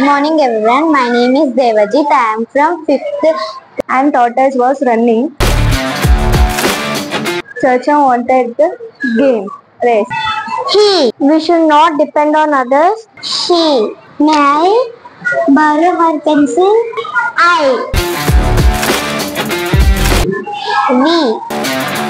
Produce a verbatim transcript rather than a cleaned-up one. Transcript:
morning everyone, my name is Devajit. I am from fifth and tortoise was running. Chacha wanted the game, race. He. We should not depend on others. She. May I borrow her pencil? I. We.